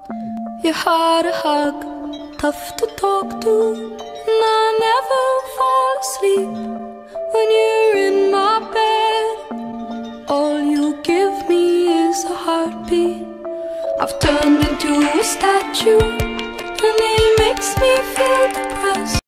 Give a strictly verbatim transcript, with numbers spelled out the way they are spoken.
You're hard to hug, tough to talk to, and I never fall asleep when you're in my bed. All you give me is a heartbeat. I've turned into a statue, and it makes me feel depressed.